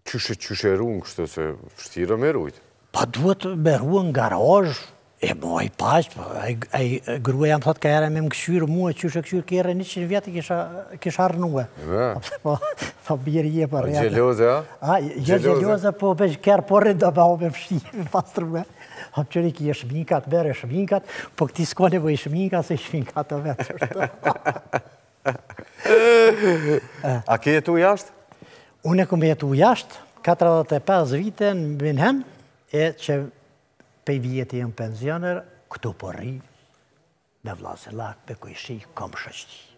Qyshe runë kështë se vështira me rujtë? Pa duhet me ruën nga garazh, e moj pashtë, gruja më thotë ka ere me më këshyrë mua, qyshe këshyrë kere 100 vjetë kisha rënue. Po birë je për rejtë. Gjeloze, a? Gjeloze, po për kërë porrin do me me fshirë, pastrë me. Hapë qëri ki e shminkat, bere shminkat, po këti s'ko nevoj shminkat, se shminkat të vetë. A ke jetu jashtë? Unë e këmë jetu jashtë, 45 vite në Minhen, e që pej vjetë jenë pensioner, këtu po rri, me vlasë lak, me kojshi, kom shështi.